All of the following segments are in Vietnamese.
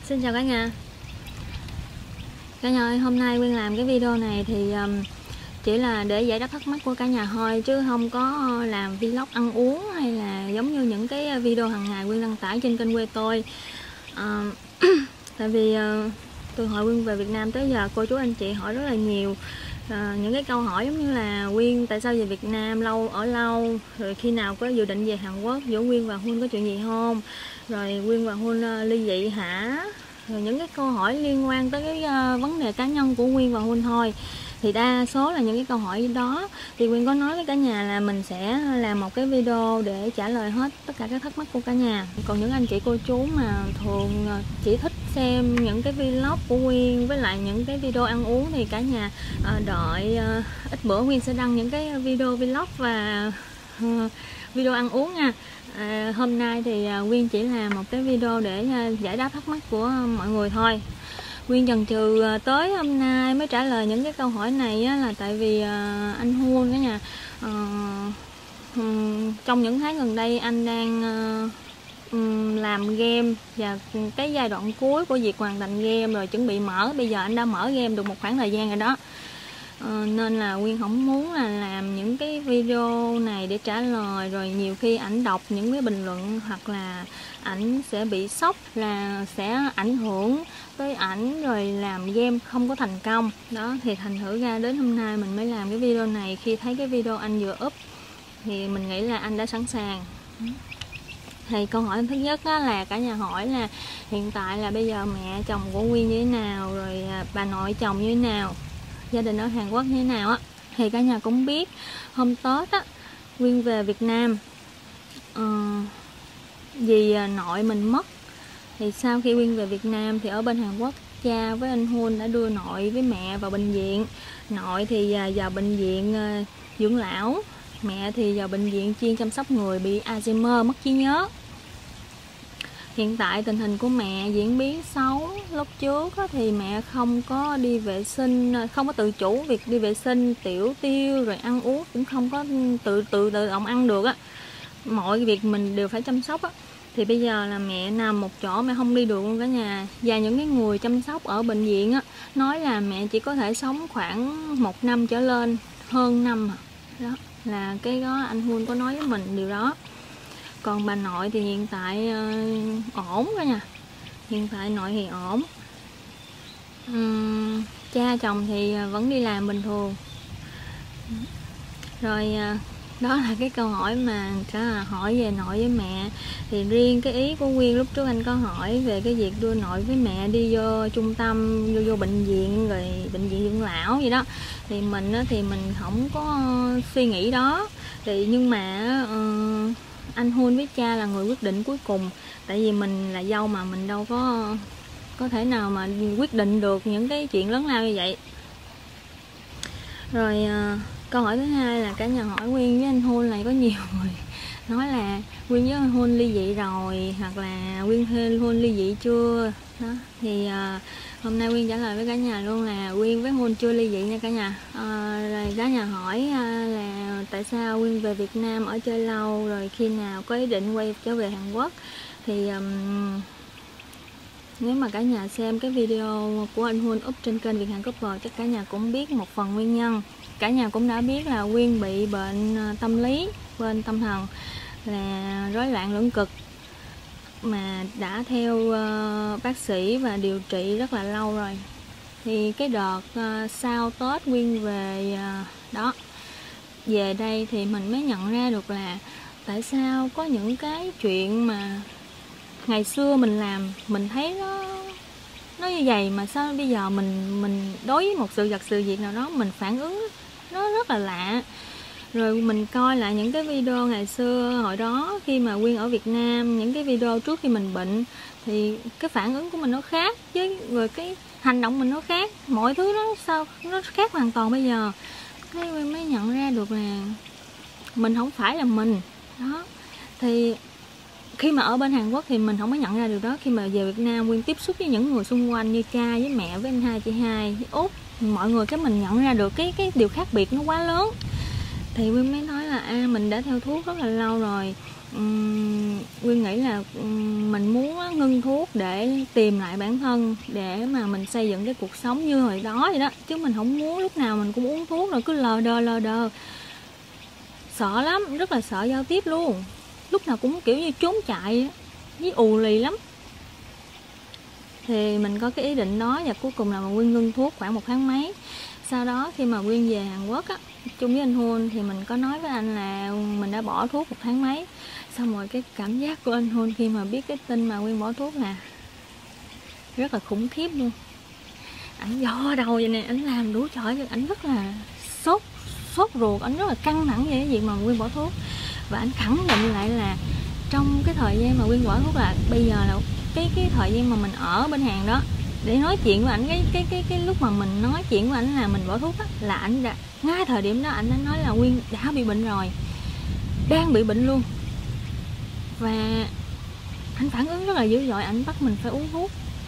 Xin chào cả nhà. Cả nhà ơi, hôm nay Quyên làm cái video này thì chỉ là để giải đáp thắc mắc của cả nhà thôi, chứ không có làm vlog ăn uống hay là giống như những cái video hàng ngày Quyên đăng tải trên kênh quê tôi. Tại vì từ hồi Quyên về Việt Nam tới giờ, cô chú anh chị hỏi rất là nhiều những cái câu hỏi giống như là Quyên tại sao về Việt Nam ở lâu, rồi khi nào có dự định về Hàn Quốc, giữa Quyên và Hun có chuyện gì không, rồi Quyên và Hun ly dị hả, rồi những cái câu hỏi liên quan tới cái vấn đề cá nhân của Quyên và Hun thôi. Thì đa số là những cái câu hỏi đó thì Quyên có nói với cả nhà là mình sẽ làm một cái video để trả lời hết tất cả các thắc mắc của cả nhà. Còn những anh chị cô chú mà thường chỉ thích xem những cái vlog của Quyên với lại những cái video ăn uống thì cả nhà đợi ít bữa Quyên sẽ đăng những cái video vlog và video ăn uống nha. Hôm nay thì Quyên chỉ làm một cái video để giải đáp thắc mắc của mọi người thôi. Quyên chần chừ tới hôm nay mới trả lời những cái câu hỏi này á, là tại vì anh Hun cả nhà, trong những tháng gần đây anh đang làm game và cái giai đoạn cuối của việc hoàn thành game rồi, chuẩn bị mở. Bây giờ anh đã mở game được một khoảng thời gian rồi đó. Nên là Quyên không muốn là làm những cái video này để trả lời, rồi nhiều khi ảnh đọc những cái bình luận hoặc là ảnh sẽ bị sốc, là sẽ ảnh hưởng tới ảnh rồi làm game không có thành công đó. Thì thành thử ra đến hôm nay mình mới làm cái video này. Khi thấy cái video anh vừa up thì mình nghĩ là anh đã sẵn sàng. Thì câu hỏi thứ nhất là cả nhà hỏi là hiện tại là bây giờ mẹ chồng của Quyên như thế nào, rồi bà nội chồng như thế nào, gia đình ở Hàn Quốc như thế nào á. Thì cả nhà cũng biết hôm Tết á, Quyên về Việt Nam vì nội mình mất. Thì sau khi Quyên về Việt Nam thì ở bên Hàn Quốc, cha với anh Hun đã đưa nội với mẹ vào bệnh viện. Nội thì vào bệnh viện dưỡng lão, mẹ thì vào bệnh viện chuyên chăm sóc người bị Alzheimer, mất trí nhớ. Hiện tại tình hình của mẹ diễn biến xấu. Lúc trước thì mẹ không có đi vệ sinh, không có tự chủ việc đi vệ sinh, tiểu tiêu, rồi ăn uống cũng không có tự động ăn được á. Mọi việc mình đều phải chăm sóc á. Thì bây giờ là mẹ nằm một chỗ, mẹ không đi được luôn cả nhà. Và những cái người chăm sóc ở bệnh viện á nói là mẹ chỉ có thể sống khoảng 1 năm trở lên, hơn năm đó. Là cái đó anh Hun có nói với mình điều đó. Còn bà nội thì hiện tại ổn cả nhà. Hiện tại nội thì ổn. Cha chồng thì vẫn đi làm bình thường. Rồi đó là cái câu hỏi mà hỏi về nội với mẹ. Thì riêng cái ý của Quyên lúc trước anh có hỏi về cái việc đưa nội với mẹ đi vô trung tâm, vô bệnh viện, rồi bệnh viện dưỡng lão vậy đó. Thì mình không có suy nghĩ đó. Thì nhưng mà anh Hun với cha là người quyết định cuối cùng. Tại vì mình là dâu mà, mình đâu có thể nào mà quyết định được những cái chuyện lớn lao như vậy. Rồi câu hỏi thứ hai là cả nhà hỏi Quyên với anh Hun là có nhiều người nói là Quyên với anh Hun ly dị rồi, hoặc là Quyên Hun ly dị chưa đó. Thì hôm nay Quyên trả lời với cả nhà luôn là Quyên với Hun chưa ly dị nha cả nhà. Rồi cả nhà hỏi là tại sao Quyên về Việt Nam ở chơi lâu, rồi khi nào có ý định quay trở về Hàn Quốc. Thì nếu mà cả nhà xem cái video của anh Hun up trên kênh Việt Hàn Couple, chắc cả nhà cũng biết một phần nguyên nhân. Cả nhà cũng đã biết là Quyên bị bệnh tâm lý, bên tâm thần, là rối loạn lưỡng cực, mà đã theo bác sĩ và điều trị rất là lâu rồi. Thì cái đợt sau Tết Quyên về đó, về đây thì mình mới nhận ra được là tại sao có những cái chuyện mà ngày xưa mình làm mình thấy nó như vậy, mà sao bây giờ mình đối với một sự việc nào đó mình phản ứng nó rất là lạ. Rồi mình coi lại những cái video ngày xưa hồi đó khi mà Quyên ở Việt Nam, những cái video trước khi mình bệnh, thì cái phản ứng của mình nó khác, rồi cái hành động mình nó khác, mọi thứ nó khác hoàn toàn. Bây giờ cái Quyên mới nhận ra được là mình không phải là mình đó. Thì khi mà ở bên Hàn Quốc thì mình không có nhận ra được đó. Khi mà về Việt Nam, Quyên tiếp xúc với những người xung quanh như cha với mẹ với anh hai, chị hai, với Út, mọi người, cái mình nhận ra được cái điều khác biệt nó quá lớn. Thì Quyên mới nói là mình đã theo thuốc rất là lâu rồi, Quyên nghĩ là mình muốn ngưng thuốc để tìm lại bản thân, để mà mình xây dựng cái cuộc sống như hồi đó vậy đó, chứ mình không muốn lúc nào mình cũng uống thuốc rồi cứ lờ đờ. Sợ lắm, rất là sợ giao tiếp luôn, lúc nào cũng kiểu như trốn chạy với ù lì lắm. Thì mình có cái ý định đó, và cuối cùng là Quyên ngưng thuốc khoảng 1 tháng mấy. Sau đó khi mà Quyên về Hàn Quốc á, chung với anh Hun, thì mình có nói với anh là mình đã bỏ thuốc 1 tháng mấy. Xong rồi cái cảm giác của anh Hun khi mà biết cái tin mà Quyên bỏ thuốc là rất là khủng khiếp luôn. Ảnh do đầu vậy nè, ảnh làm đủ trọi, ảnh rất là sốt ruột, ảnh rất là căng thẳng về cái việc mà Quyên bỏ thuốc. Và ảnh khẳng định lại là trong cái thời gian mà Quyên bỏ thuốc là bây giờ là cái thời gian mà mình ở bên Hàn đó, để nói chuyện với ảnh, cái lúc mà mình nói chuyện với ảnh là mình bỏ thuốc á, là ảnh đã, ngay thời điểm đó ảnh đã nói là Quyên đã bị bệnh rồi, đang bị bệnh luôn. Và anh phản ứng rất là dữ dội, ảnh bắt mình phải uống thuốc.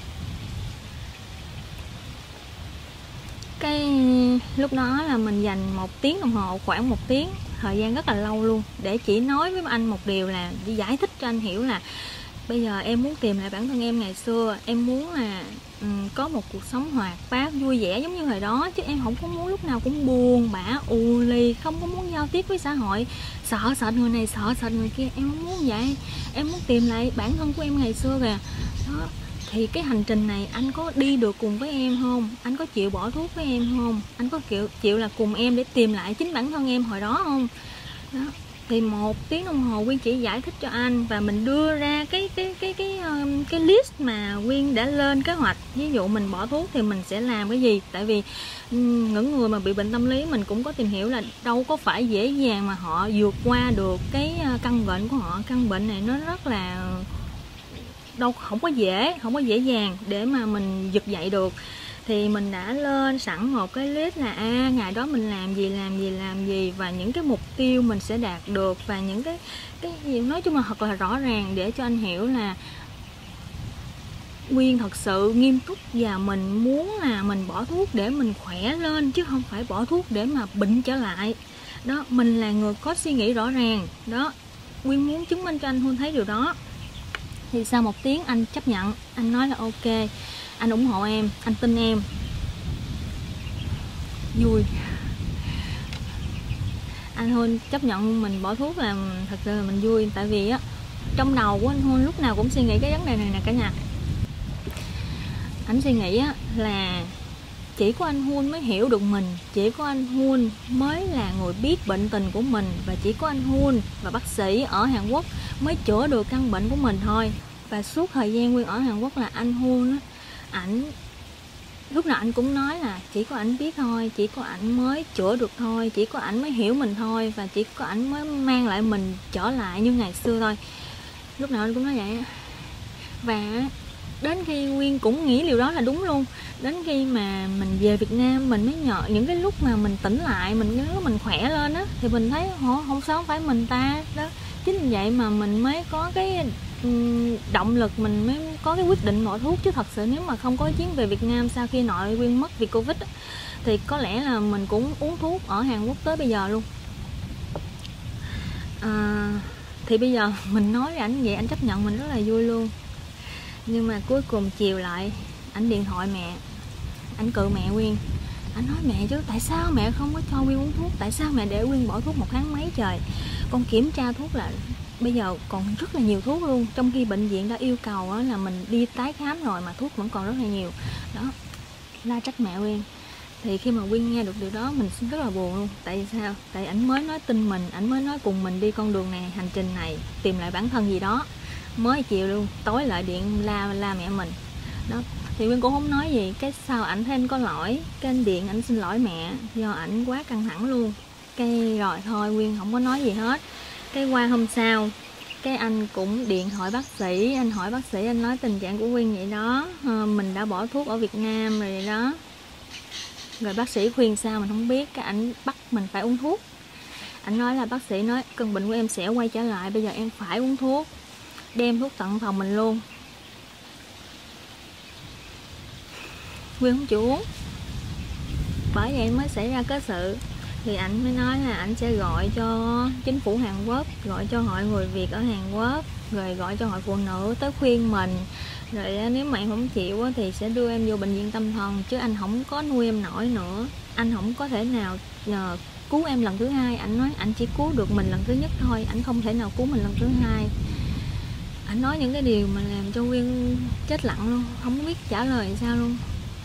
Cái lúc đó là mình dành 1 tiếng đồng hồ, khoảng 1 tiếng, thời gian rất là lâu luôn, để chỉ nói với anh một điều là đi giải thích cho anh hiểu là bây giờ em muốn tìm lại bản thân em ngày xưa, em muốn là có một cuộc sống hoạt bát vui vẻ giống như hồi đó, chứ em không có muốn lúc nào cũng buồn bã ù lì, không có muốn giao tiếp với xã hội, sợ sệt người này sợ sệt người kia. Em không muốn vậy, em muốn tìm lại bản thân của em ngày xưa kìa đó. Thì cái hành trình này anh có đi được cùng với em không? Anh có chịu bỏ thuốc với em không? Anh có chịu là cùng em để tìm lại chính bản thân em hồi đó không? Đó. Thì 1 tiếng đồng hồ Quyên chỉ giải thích cho anh, và mình đưa ra cái list mà Quyên đã lên kế hoạch. Ví dụ mình bỏ thuốc thì mình sẽ làm cái gì. Tại vì những người mà bị bệnh tâm lý mình cũng có tìm hiểu là đâu có phải dễ dàng mà họ vượt qua được cái căn bệnh của họ. Căn bệnh này nó rất là không có dễ dàng để mà mình vực dậy được. Thì mình đã lên sẵn một cái list là ngày đó mình làm gì, và những cái mục tiêu mình sẽ đạt được, và những cái gì nói chung là thật là rõ ràng, để cho anh hiểu là Quyên thật sự nghiêm túc, và mình muốn là mình bỏ thuốc để mình khỏe lên, chứ không phải bỏ thuốc để mà bệnh trở lại đó. Mình là người có suy nghĩ rõ ràng đó, Quyên muốn chứng minh cho anh Hun thấy điều đó. Thì sau 1 tiếng anh chấp nhận, anh nói là ok, anh ủng hộ em, anh tin em. Vui. Anh Hun chấp nhận mình bỏ thuốc là thật sự là mình vui. Tại vì á, trong đầu của anh Hun lúc nào cũng suy nghĩ cái vấn đề này nè cả nhà. Anh suy nghĩ á, là chỉ có anh Hun mới hiểu được mình, chỉ có anh Hun mới là người biết bệnh tình của mình, và chỉ có anh Hun và bác sĩ ở Hàn Quốc mới chữa được căn bệnh của mình thôi. Và suốt thời gian Quyên ở Hàn Quốc là anh Hun á, ảnh lúc nào anh cũng nói là chỉ có ảnh biết thôi, chỉ có ảnh mới chữa được thôi, chỉ có ảnh mới hiểu mình thôi, và chỉ có ảnh mới mang lại mình trở lại như ngày xưa thôi. Lúc nào anh cũng nói vậy. Và đến khi Quyên cũng nghĩ điều đó là đúng luôn. Đến khi mà mình về Việt Nam, mình mới nhờ những cái lúc mà mình tỉnh lại, mình khỏe lên á, thì mình thấy không sao, không phải mình ta đó. Chính vì vậy mà mình mới có cái động lực, mình mới có cái quyết định bỏ thuốc. Chứ thật sự nếu mà không có chuyến về Việt Nam sau khi nội Quyên mất vì Covid á, thì có lẽ là mình cũng uống thuốc ở Hàn Quốc tới bây giờ luôn. Thì bây giờ mình nói với ảnh vậy, anh chấp nhận, mình rất là vui luôn. Nhưng mà cuối cùng chiều lại ảnh điện thoại mẹ, ảnh cự mẹ Quyên. Ảnh nói mẹ chứ tại sao mẹ không có cho Quyên uống thuốc, tại sao mẹ để Quyên bỏ thuốc 1 tháng mấy trời. Con kiểm tra thuốc là bây giờ còn rất là nhiều thuốc luôn, trong khi bệnh viện đã yêu cầu là mình đi tái khám rồi mà thuốc vẫn còn rất là nhiều đó. La trách mẹ Quyên. Thì khi mà Quyên nghe được điều đó mình rất là buồn luôn. Tại vì sao? Tại ảnh mới nói tin mình, ảnh mới nói cùng mình đi con đường này, hành trình này, tìm lại bản thân gì đó, mới chiều luôn tối lại điện la mẹ mình đó. Thì Quyên cũng không nói gì. Cái sau ảnh thấy anh có lỗi, cái anh điện ảnh xin lỗi mẹ, do ảnh quá căng thẳng luôn. Cái rồi thôi Quyên không có nói gì hết. Cái qua hôm sau cái anh cũng điện thoại bác sĩ, anh hỏi bác sĩ, anh nói tình trạng của Quyên vậy đó, mình đã bỏ thuốc ở Việt Nam rồi vậy đó. Rồi bác sĩ khuyên sao mình không biết, cái ảnh bắt mình phải uống thuốc. Anh nói là bác sĩ nói cơn bệnh của em sẽ quay trở lại, bây giờ em phải uống thuốc, đem thuốc tận phòng mình luôn. Quyên không chịu uống, bởi vậy mới xảy ra cái sự thì ảnh mới nói là ảnh sẽ gọi cho chính phủ Hàn Quốc, gọi cho hội người Việt ở Hàn Quốc, rồi gọi cho hội phụ nữ tới khuyên mình, rồi nếu mà em không chịu thì sẽ đưa em vô bệnh viện tâm thần, chứ anh không có nuôi em nổi nữa, anh không có thể nào cứu em lần thứ hai. Anh nói anh chỉ cứu được mình lần thứ nhất thôi, anh không thể nào cứu mình lần thứ hai. Anh nói những cái điều mà làm cho Quyên chết lặng luôn, không biết trả lời sao luôn.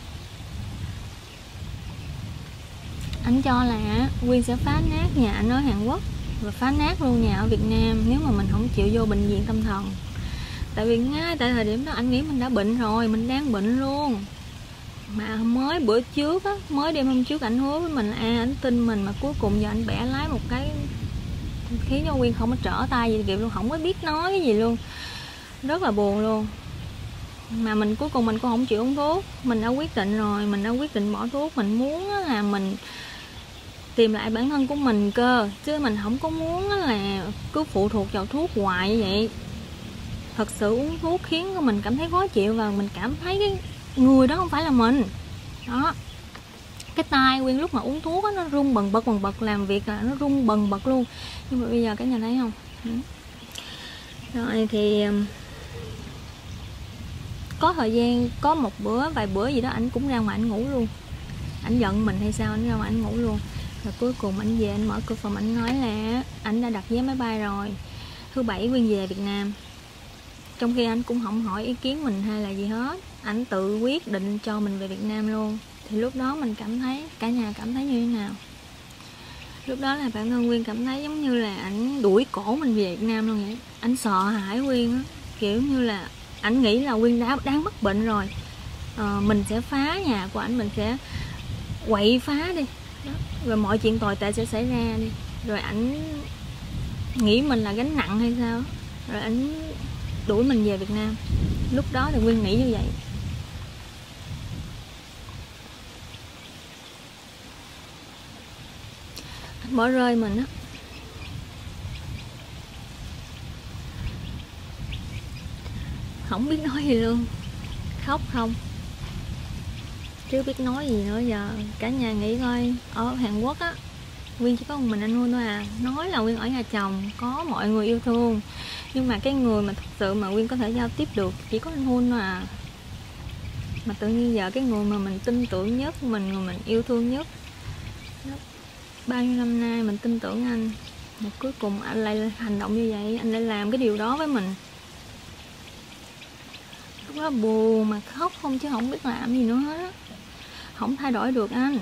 Anh cho là Quyên sẽ phá nát nhà anh ở Hàn Quốc và phá nát luôn nhà ở Việt Nam nếu mà mình không chịu vô bệnh viện tâm thần. Tại vì ngay tại thời điểm đó anh nghĩ mình đã bệnh rồi, mình đang bệnh luôn. Mà mới bữa trước á, mới đêm hôm trước anh hứa với mình anh tin mình, mà cuối cùng giờ anh bẻ lái một cái khiến cho Quyên không có trở tay gì kịp luôn, không có biết nói cái gì luôn, rất là buồn luôn. Mà mình cuối cùng mình cũng không chịu uống thuốc, mình đã quyết định rồi, mình đã quyết định bỏ thuốc. Mình muốn là mình tìm lại bản thân của mình cơ, chứ mình không có muốn là cứ phụ thuộc vào thuốc hoài như vậy. Thật sự uống thuốc khiến mình cảm thấy khó chịu, và mình cảm thấy cái người đó không phải là mình đó. Cái tai Quyên lúc mà uống thuốc nó rung bần bật, làm việc là nó rung bần bật luôn. Nhưng mà bây giờ cả nhà thấy không? Rồi thì có thời gian, có một bữa, vài bữa gì đó ảnh cũng ra ngoài ảnh ngủ luôn. Ảnh giận mình hay sao, ảnh ra ngoài ảnh ngủ luôn. Rồi cuối cùng ảnh về, ảnh mở cửa phòng, ảnh nói là ảnh đã đặt vé máy bay rồi, thứ Bảy Quyên về Việt Nam. Trong khi anh cũng không hỏi ý kiến mình hay là gì hết, ảnh tự quyết định cho mình về Việt Nam luôn. Thì lúc đó mình cảm thấy, cả nhà cảm thấy như thế nào? Lúc đó là bản thân Quyên cảm thấy giống như là ảnh đuổi cổ mình về Việt Nam luôn vậy. Ảnh sợ hãi Quyên á, kiểu như là ảnh nghĩ là Quyên đã đang mắc bệnh rồi, mình sẽ phá nhà của ảnh, mình sẽ quậy phá đi đó, rồi mọi chuyện tồi tệ sẽ xảy ra đi, rồi ảnh nghĩ mình là gánh nặng hay sao, rồi ảnh đuổi mình về Việt Nam. Lúc đó thì Quyên nghĩ như vậy. Ảnh bỏ rơi mình á. Không biết nói gì luôn, khóc không chứ biết nói gì nữa. Giờ cả nhà nghĩ coi, ở Hàn Quốc á, Quyên chỉ có một mình anh Hun thôi à. Nói là Quyên ở nhà chồng, có mọi người yêu thương, nhưng mà cái người mà thật sự mà Quyên có thể giao tiếp được chỉ có anh Hun thôi à. Mà tự nhiên giờ cái người mà mình tin tưởng nhất, người mình yêu thương nhất, bao nhiêu năm nay mình tin tưởng anh, mà cuối cùng anh lại hành động như vậy, anh lại làm cái điều đó với mình. Lúc đó buồn mà khóc không, chứ không biết làm gì nữa hết á. Không thay đổi được anh.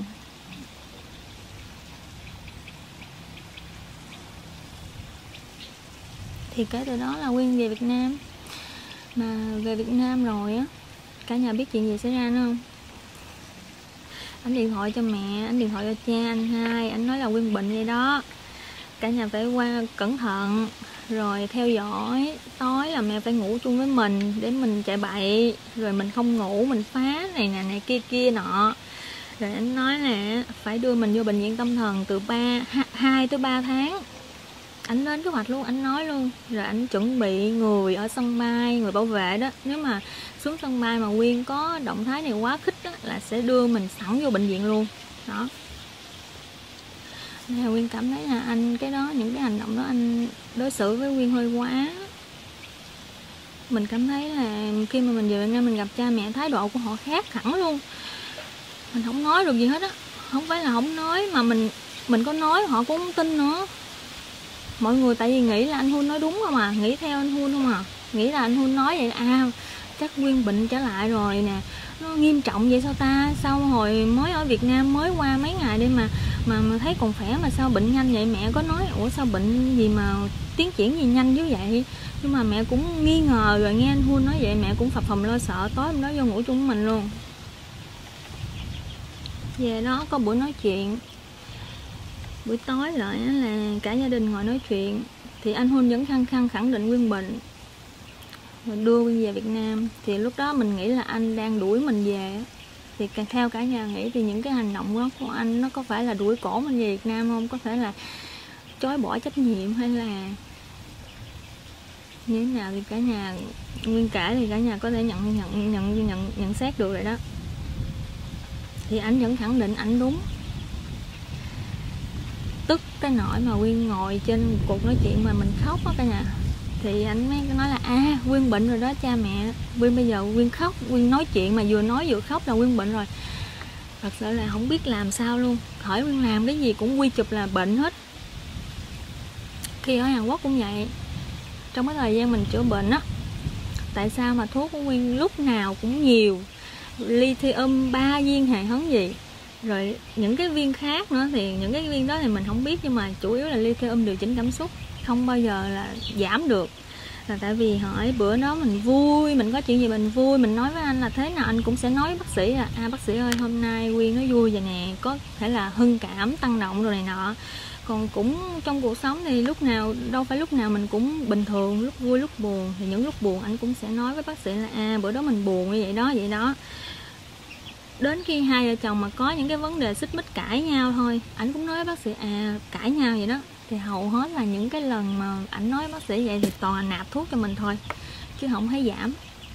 Thì kể từ đó là Quyên về Việt Nam. Mà về Việt Nam rồi á, cả nhà biết chuyện gì xảy ra nữa không? Anh điện thoại cho mẹ, anh điện thoại cho cha anh hai, anh nói là Quyên bệnh vậy đó, cả nhà phải qua cẩn thận, rồi theo dõi. Tối là mẹ phải ngủ chung với mình để mình chạy bậy, rồi mình không ngủ, mình phá này kia nọ. Rồi anh nói là phải đưa mình vô bệnh viện tâm thần từ 2 tới 3 tháng. Anh lên kế hoạch luôn, anh nói luôn. Rồi anh chuẩn bị người ở sân bay, người bảo vệ đó, nếu mà xuống sân bay mà Quyên có động thái này quá khích đó, là sẽ đưa mình sẵn vô bệnh viện luôn đó. Nên là Quyên cảm thấy là anh, cái đó, những cái hành động đó anh đối xử với Quyên hơi quá. Mình cảm thấy là khi mà mình về Việt Nam mình gặp cha mẹ, thái độ của họ khác hẳn luôn. Mình không nói được gì hết á. Không phải là không nói, mà mình có nói họ cũng không tin nữa. Mọi người tại vì nghĩ là anh Hun nói đúng không à, nghĩ theo anh Hun không à, nghĩ là anh Hun nói vậy chắc Quyên bệnh trở lại rồi nè, nó nghiêm trọng vậy sao ta, sao hồi mới ở Việt Nam mới qua mấy ngày đi mà thấy còn khỏe mà sao bệnh nhanh vậy. Mẹ có nói ủa sao bệnh gì mà tiến triển gì nhanh như vậy, nhưng mà mẹ cũng nghi ngờ. Rồi nghe anh Hun nói vậy mẹ cũng phập phồng lo sợ, tối hôm đó vô ngủ chung với mình luôn. Về đó có buổi nói chuyện, buổi tối lại là cả gia đình ngồi nói chuyện, thì anh Hun vẫn khẳng định Quyên bệnh, rồi đưa Quyên về Việt Nam. Thì lúc đó mình nghĩ là anh đang đuổi mình về. Thì theo cả nhà nghĩ thì những cái hành động đó của anh nó có phải là đuổi cổ mình về Việt Nam không, có thể là chối bỏ trách nhiệm hay là như thế nào, thì cả nhà Quyên kể thì cả nhà có thể nhận xét được rồi đó. Thì anh vẫn khẳng định anh đúng. tức tới nỗi mà Quyên ngồi trên cuộc nói chuyện mà mình khóc á cả nhà. Thì anh mới nói là Quyên bệnh rồi đó cha mẹ, Quyên bây giờ Quyên khóc, Quyên nói chuyện mà vừa nói vừa khóc là Quyên bệnh rồi. Thật sự là không biết làm sao luôn, hỏi Quyên làm cái gì cũng quy chụp là bệnh hết. Khi ở Hàn Quốc cũng vậy, trong cái thời gian mình chữa bệnh á, tại sao mà thuốc của Quyên lúc nào cũng nhiều, lithium 3 viên hề hấn gì, rồi những cái viên khác nữa, thì những cái viên đó thì mình không biết, nhưng mà chủ yếu là lithium điều chỉnh cảm xúc, không bao giờ là giảm được. Là tại vì hỏi bữa đó mình vui, mình có chuyện gì mình vui, mình nói với anh là thế nào anh cũng sẽ nói với bác sĩ là bác sĩ ơi hôm nay Quyên nó vui vậy nè, có thể là hưng cảm, tăng động rồi này nọ. Còn cũng trong cuộc sống thì lúc nào, đâu phải lúc nào mình cũng bình thường, lúc vui lúc buồn, thì những lúc buồn anh cũng sẽ nói với bác sĩ là bữa đó mình buồn như vậy đó vậy đó. Đến khi hai vợ chồng mà có những cái vấn đề xích mích cãi nhau thôi, ảnh cũng nói với bác sĩ cãi nhau vậy đó, thì hầu hết là những cái lần mà ảnh nói với bác sĩ vậy thì toàn là nạp thuốc cho mình thôi, chứ không thấy giảm.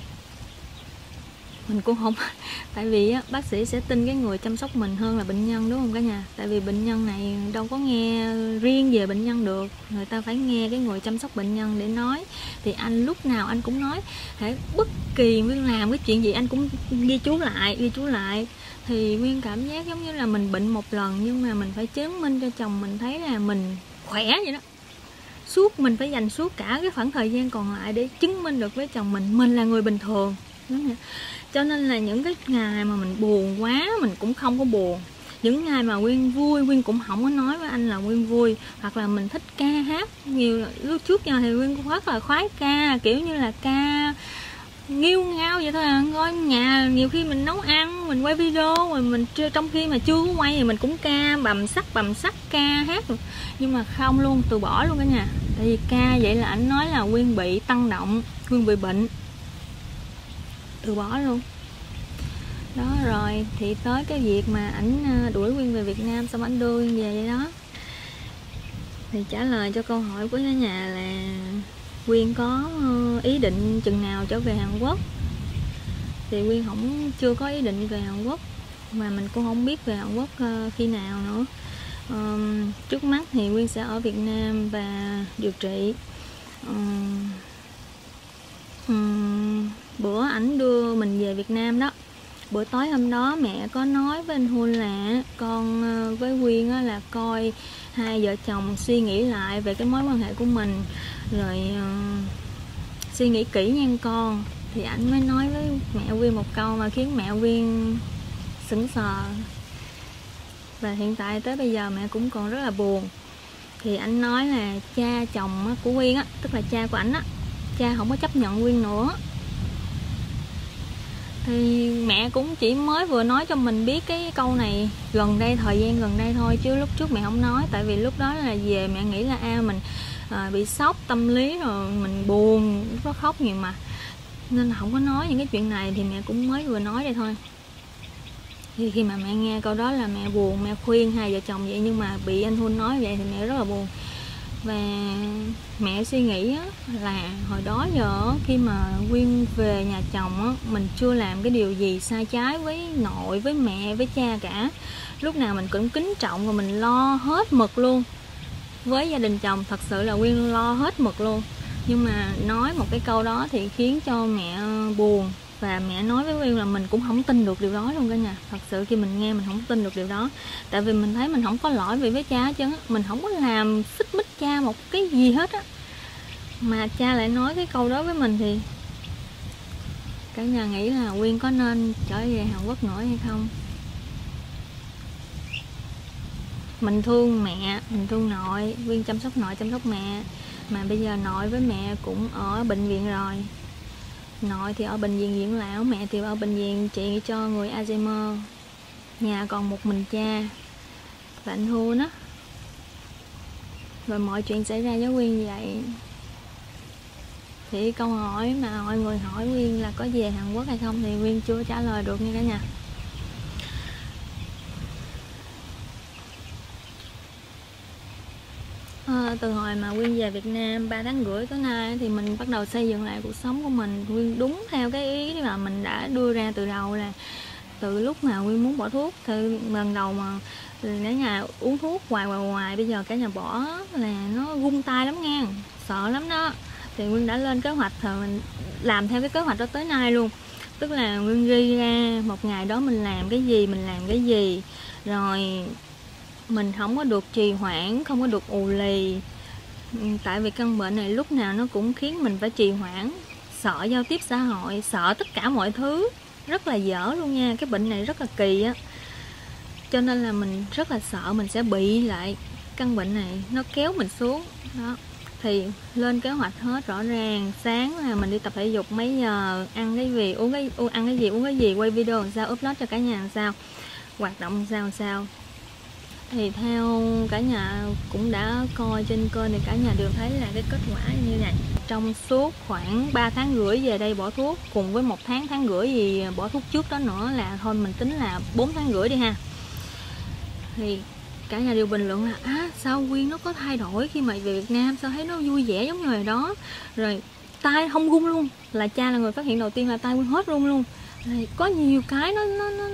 Mình cũng không tại vì á, bác sĩ sẽ tin cái người chăm sóc mình hơn là bệnh nhân, đúng không cả nhà? Tại vì bệnh nhân này đâu có nghe riêng về bệnh nhân được, người ta phải nghe cái người chăm sóc bệnh nhân để nói. Thì anh lúc nào anh cũng nói, thể bất kỳ Nguyên làm cái chuyện gì anh cũng ghi chú lại. Thì Nguyên cảm giác giống như là mình bệnh một lần, nhưng mà mình phải chứng minh cho chồng mình thấy là mình khỏe vậy đó. Mình phải dành suốt cả cái khoảng thời gian còn lại để chứng minh được với chồng mình là người bình thường. Cho nên là những cái ngày mà mình buồn quá mình cũng không có buồn, những ngày mà Quyên vui Quyên cũng không có nói với anh là Quyên vui. Hoặc là mình thích ca hát nhiều, lúc trước giờ thì Quyên cũng rất là khoái ca, kiểu như là ca nghiêu ngao vậy thôi coi nhà nhiều khi mình nấu ăn, mình quay video rồi mình trong khi mà chưa có quay thì mình cũng ca bầm sắc ca hát. Nhưng mà không luôn, từ bỏ luôn cả nhà. Tại vì ca vậy là anh nói là Quyên bị tăng động, Quyên bị bệnh, từ bỏ luôn đó. Rồi thì tới cái việc mà ảnh đuổi Quyên về Việt Nam, xong ảnh đưa Quyên về vậy đó. Thì trả lời cho câu hỏi của cả nhà là Quyên có ý định chừng nào trở về Hàn Quốc. Thì Quyên chưa có ý định về Hàn Quốc, mà mình cũng không biết về Hàn Quốc khi nào nữa. Trước mắt thì Quyên sẽ ở Việt Nam và điều trị. Bữa ảnh đưa mình về Việt Nam đó, bữa tối hôm đó mẹ có nói với anh Hun là con với Quyên là coi hai vợ chồng suy nghĩ lại về cái mối quan hệ của mình, rồi suy nghĩ kỹ nha con. Thì ảnh mới nói với mẹ Quyên một câu mà khiến mẹ Quyên sững sờ, và hiện tại tới bây giờ mẹ cũng còn rất là buồn. Thì anh nói là cha chồng của Quyên á, tức là cha của ảnh á, cha không có chấp nhận Quyên nữa. Thì mẹ cũng chỉ mới vừa nói cho mình biết cái câu này gần đây, thời gian gần đây thôi, chứ lúc trước mẹ không nói. Tại vì lúc đó là về mẹ nghĩ là mình bị sốc tâm lý rồi mình buồn, có khóc nhiều mà, nên là không có nói những cái chuyện này. Thì mẹ cũng mới vừa nói đây thôi. Thì khi mà mẹ nghe câu đó là mẹ buồn, mẹ khuyên hai vợ chồng vậy, nhưng mà bị anh Hun nói vậy thì mẹ rất là buồn. Và mẹ suy nghĩ là hồi đó giờ khi mà Quyên về nhà chồng mình chưa làm cái điều gì sai trái với nội, với mẹ, với cha cả. Lúc nào mình cũng kính trọng và mình lo hết mực luôn. Với gia đình chồng thật sự là Quyên lo hết mực luôn. Nhưng mà nói một cái câu đó thì khiến cho mẹ buồn. Và mẹ nói với Quyên là mình cũng không tin được điều đó luôn cả nhà. Thật sự khi mình nghe mình không tin được điều đó. Tại vì mình thấy mình không có lỗi vì với cha hết trơn á. Mình không có làm xích mích cha một cái gì hết á, mà cha lại nói cái câu đó với mình. Thì cả nhà nghĩ là Quyên có nên trở về Hàn Quốc nữa hay không? Mình thương mẹ, mình thương nội, Quyên chăm sóc nội, chăm sóc mẹ. Mà bây giờ nội với mẹ cũng ở bệnh viện rồi. Nội thì ở bệnh viện Dưỡng Lão, mẹ thì ở bệnh viện trị cho người Alzheimer. Nhà còn một mình cha và anh Hun á. Rồi mọi chuyện xảy ra với Quyên vậy. Thì câu hỏi mà mọi người hỏi Quyên là có về Hàn Quốc hay không thì Quyên chưa trả lời được nha cả nhà. Từ hồi mà Quyên về Việt Nam 3 tháng rưỡi tới nay thì mình bắt đầu xây dựng lại cuộc sống của mình. Quyên đúng theo cái ý mà mình đã đưa ra từ đầu là từ lúc mà Nguyên muốn bỏ thuốc. Từ lần đầu mà cả nhà uống thuốc hoài, bây giờ cả nhà bỏ là nó run tay lắm nha, sợ lắm đó. Thì Nguyên đã lên kế hoạch rồi mình làm theo cái kế hoạch đó tới nay luôn. Tức là Nguyên ghi ra một ngày đó mình làm cái gì, rồi mình không có được trì hoãn, không có được ù lì. Tại vì căn bệnh này lúc nào nó cũng khiến mình phải trì hoãn, sợ giao tiếp xã hội, sợ tất cả mọi thứ, rất là dở luôn nha. Cái bệnh này rất là kỳ á, cho nên là mình rất là sợ mình sẽ bị lại căn bệnh này, nó kéo mình xuống đó. Thì lên kế hoạch hết rõ ràng, sáng là mình đi tập thể dục mấy giờ, ăn cái gì, uống cái gì, quay video làm sao, upload cho cả nhà làm sao, hoạt động làm sao. Thì theo cả nhà cũng đã coi trên kênh thì cả nhà đều thấy là cái kết quả như này. Trong suốt khoảng 3 tháng rưỡi về đây bỏ thuốc, cùng với 1 tháng rưỡi gì bỏ thuốc trước đó nữa, là thôi mình tính là 4 tháng rưỡi đi ha. Thì cả nhà đều bình luận là sao Quyên nó có thay đổi khi mà về Việt Nam, sao thấy nó vui vẻ giống người đó, rồi tay không run luôn. Là cha là người phát hiện đầu tiên là tay Quyên hết run luôn. Rồi có nhiều cái nó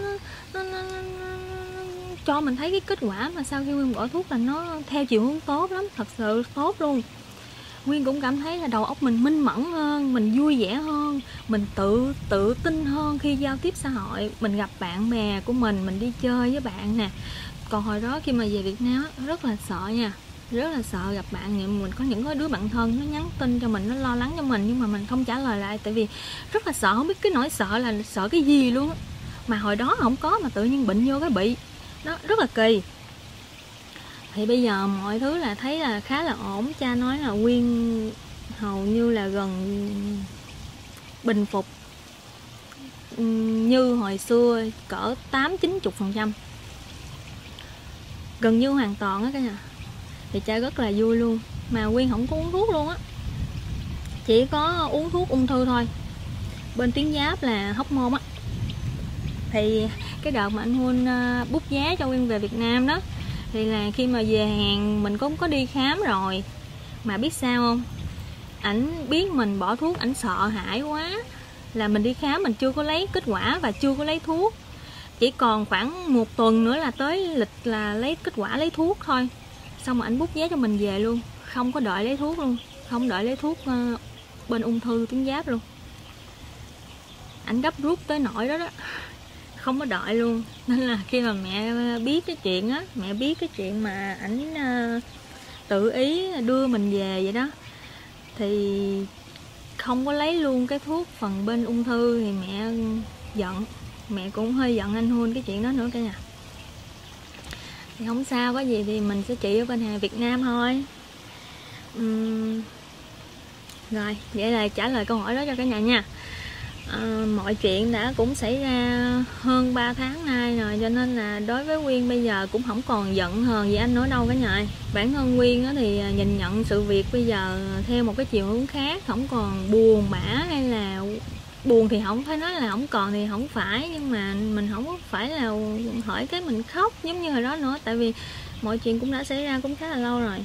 cho mình thấy cái kết quả mà sau khi Quyên bỏ thuốc là nó theo chiều hướng tốt lắm, thật sự tốt luôn. Quyên cũng cảm thấy là đầu óc mình minh mẫn hơn, mình vui vẻ hơn, mình tự tin hơn khi giao tiếp xã hội, mình gặp bạn bè của mình đi chơi với bạn nè. Còn hồi đó khi mà về Việt Nam rất là sợ nha, rất là sợ gặp bạn. Mình có những cái đứa bạn thân nó nhắn tin cho mình, nó lo lắng cho mình, nhưng mà mình không trả lời lại, tại vì rất là sợ, không biết cái nỗi sợ là sợ cái gì luôn. Mà hồi đó không có, mà tự nhiên bệnh vô cái bị nó rất là kỳ. Thì bây giờ mọi thứ là thấy là khá là ổn. Cha nói là Quyên hầu như là gần bình phục như hồi xưa cỡ 80-90%, gần như hoàn toàn á cả nhà. Thì cha rất là vui luôn. Mà Quyên không có uống thuốc luôn á, chỉ có uống thuốc ung thư thôi, bên tuyến giáp là hóc môn á. Thì cái đợt mà anh Huân bút giá cho Quyên về Việt Nam đó, thì là khi mà về hàng mình cũng có đi khám rồi. Mà biết sao không, ảnh biết mình bỏ thuốc, ảnh sợ hãi quá, là mình đi khám mình chưa có lấy kết quả và chưa có lấy thuốc. Chỉ còn khoảng 1 tuần nữa là tới lịch là lấy kết quả lấy thuốc thôi. Xong mà ảnh bút vé cho mình về luôn, không có đợi lấy thuốc luôn, không đợi lấy thuốc bên ung thư tuyến giáp luôn. Ảnh gấp rút tới nỗi đó đó, không có đợi luôn. Nên là khi mà mẹ biết cái chuyện á, mẹ biết cái chuyện mà ảnh tự ý đưa mình về vậy đó, thì không có lấy luôn cái thuốc phần bên ung thư, thì mẹ giận. Mẹ cũng hơi giận anh Huân cái chuyện đó nữa cả nhà. Thì không sao, có gì thì mình sẽ trị ở bên hàng Việt Nam thôi. Rồi, vậy là trả lời câu hỏi đó cho cả nhà nha. Mọi chuyện đã cũng xảy ra hơn 3 tháng nay rồi, cho nên là đối với Quyên bây giờ cũng không còn giận hờn gì anh nữa đâu cả nhà. Bản thân Quyên thì nhìn nhận sự việc bây giờ theo một cái chiều hướng khác, không còn buồn bã, hay là buồn thì không phải nói là không còn thì không phải, nhưng mà mình không có phải là hỏi cái mình khóc giống như hồi đó nữa, tại vì mọi chuyện cũng đã xảy ra cũng khá là lâu rồi.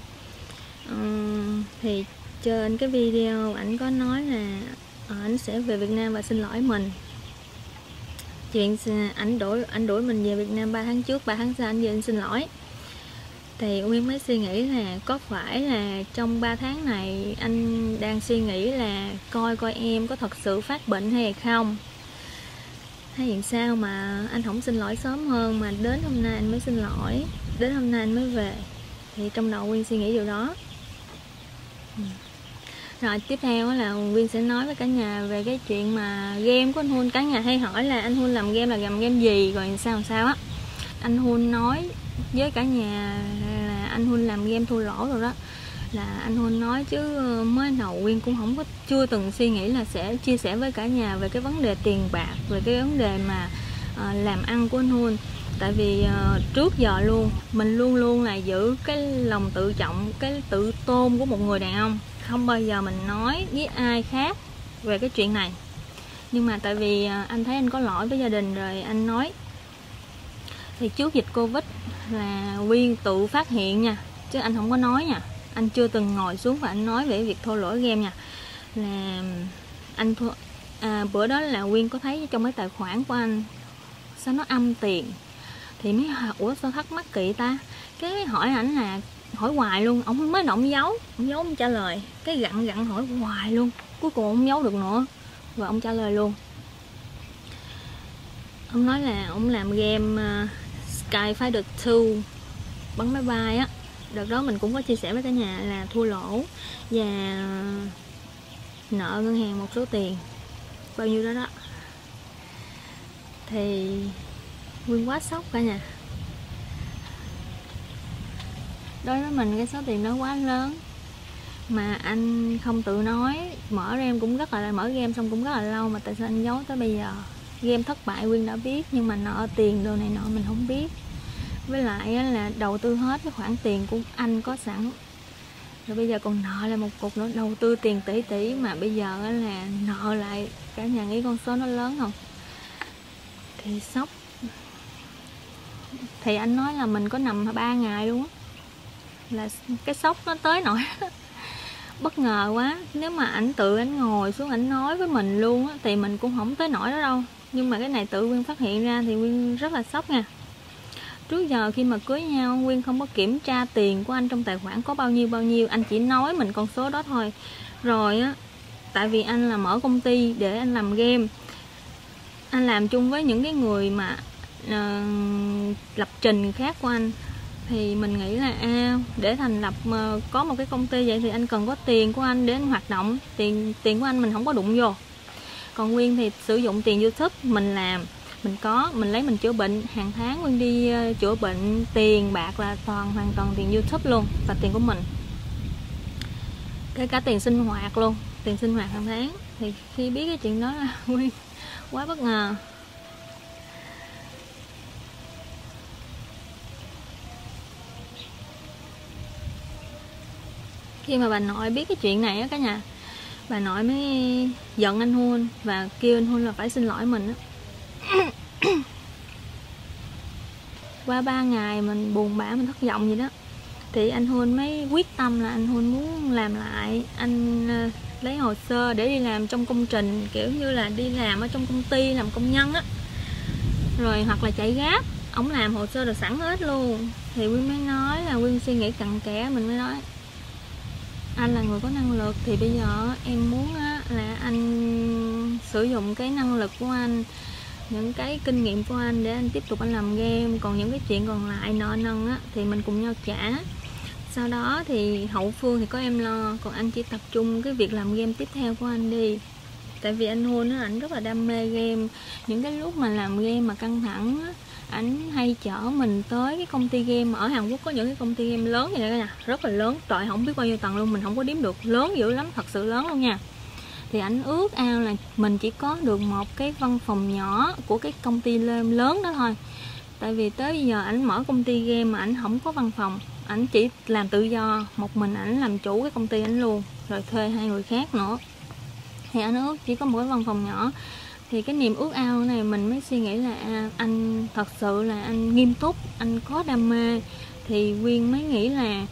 Thì trên cái video ảnh có nói là ảnh sẽ về Việt Nam và xin lỗi mình. Chuyện ảnh đuổi mình về Việt Nam 3 tháng trước, 3 tháng sau ảnh về anh xin lỗi. Thì Nguyên mới suy nghĩ là có phải là trong 3 tháng này anh đang suy nghĩ là coi em có thật sự phát bệnh hay không, hay hiện sao mà anh không xin lỗi sớm hơn, mà đến hôm nay anh mới xin lỗi, đến hôm nay anh mới về. Thì trong đầu Nguyên suy nghĩ điều đó. Rồi tiếp theo là Nguyên sẽ nói với cả nhà về cái chuyện mà game của anh Huân. Cả nhà hay hỏi là anh Huân làm game là game gì, rồi sao á. Anh Huân nói với cả nhà là anh Huân làm game thua lỗ rồi đó, là anh Huân nói, chứ mới đầu Nguyên cũng không có, chưa từng suy nghĩ là sẽ chia sẻ với cả nhà về cái vấn đề tiền bạc, về cái vấn đề mà làm ăn của anh Huân. Tại vì trước giờ luôn mình luôn luôn là giữ cái lòng tự trọng, cái tự tôn của một người đàn ông, không bao giờ mình nói với ai khác về cái chuyện này. Nhưng mà tại vì anh thấy anh có lỗi với gia đình rồi anh nói. Thì trước dịch Covid là Quyên tự phát hiện nha, chứ anh không có nói nha. Anh chưa từng ngồi xuống và anh nói về việc thua lỗ game nha. Là anh thua, bữa đó là Quyên có thấy trong cái tài khoản của anh sao nó âm tiền. Thì mới ủa sao thắc mắc kỳ ta, cái hỏi ảnh là hỏi hoài luôn, ông mới động giấu, ông trả lời, cái gặn hỏi hoài luôn, cuối cùng ông giấu được nữa và ông trả lời luôn. Ông nói là ông làm game Skyfighter 2 bắn máy bay á. Đợt đó mình cũng có chia sẻ với cả nhà là thua lỗ và nợ ngân hàng một số tiền bao nhiêu đó đó. Thì Quyên quá sốc cả nhà. Đối với mình cái số tiền đó quá lớn mà anh không tự nói. Mở game cũng rất là mở game xong cũng rất là lâu mà tại sao anh giấu tới bây giờ. Game thất bại Quyên đã biết nhưng mà nợ tiền đồ này nọ mình không biết. Với lại là đầu tư hết cái khoản tiền của anh có sẵn, rồi bây giờ còn nợ là một cục nữa, đầu tư tiền tỷ mà bây giờ là nợ lại. Cả nhà nghĩ con số nó lớn không? Thì sốc. Thì anh nói là mình có nằm 3 ngày luôn á, là cái sốc nó tới nỗi bất ngờ quá. Nếu mà ảnh tự ảnh ngồi xuống ảnh nói với mình luôn á thì mình cũng không tới nỗi đó đâu. Nhưng mà cái này tự Quyên phát hiện ra thì Quyên rất là sốc nha. Trước giờ khi mà cưới nhau Quyên không có kiểm tra tiền của anh trong tài khoản có bao nhiêu, anh chỉ nói mình con số đó thôi. Rồi á, tại vì anh là mở công ty để anh làm game, anh làm chung với những cái người mà lập trình khác của anh, thì mình nghĩ là để thành lập có một cái công ty vậy thì anh cần có tiền của anh để anh hoạt động. Tiền của anh mình không có đụng vô. Còn Nguyên thì sử dụng tiền YouTube mình làm, mình lấy mình chữa bệnh, hàng tháng Nguyên đi chữa bệnh, tiền bạc là hoàn toàn tiền YouTube luôn và tiền của mình, kể cả tiền sinh hoạt luôn, tiền sinh hoạt hàng tháng. Thì khi biết cái chuyện đó là Nguyên quá bất ngờ. Khi mà bà nội biết cái chuyện này á cả nhà, bà nội mới giận anh Hun và kêu anh Hun là phải xin lỗi mình á. Qua 3 ngày mình buồn bã, mình thất vọng gì đó, thì anh Hun mới quyết tâm là anh Hun muốn làm lại. Anh lấy hồ sơ để đi làm trong công trình, kiểu như là đi làm ở trong công ty, làm công nhân á, rồi hoặc là chạy Grab. Ổng làm hồ sơ được sẵn hết luôn. Thì Quyên mới nói là Quyên suy nghĩ cặn kẽ, mình mới nói anh là người có năng lực thì bây giờ em muốn là anh sử dụng cái năng lực của anh, những cái kinh nghiệm của anh để anh tiếp tục anh làm game. Còn những cái chuyện còn lại nợ nần á thì mình cùng nhau trả. Sau đó thì hậu phương thì có em lo, còn anh chỉ tập trung cái việc làm game tiếp theo của anh đi. Tại vì anh Hun á, ảnh rất là đam mê game. Những cái lúc mà làm game mà căng thẳng á, ảnh hay chở mình tới cái công ty game. Ở Hàn Quốc có những cái công ty game lớn vậy đó nha, rất là lớn, trời không biết bao nhiêu tầng luôn, mình không có đếm được, lớn dữ lắm, thật sự lớn luôn nha. Thì ảnh ước ao là mình chỉ có được một cái văn phòng nhỏ của cái công ty lớn đó thôi. Tại vì tới bây giờ ảnh mở công ty game mà ảnh không có văn phòng, ảnh chỉ làm tự do, một mình ảnh làm chủ cái công ty ảnh luôn, rồi thuê 2 người khác nữa. Thì anh ước chỉ có một cái văn phòng nhỏ. Thì cái niềm ước ao này mình mới suy nghĩ là anh thật sự là anh nghiêm túc, anh có đam mê. Thì Quyên mới nghĩ là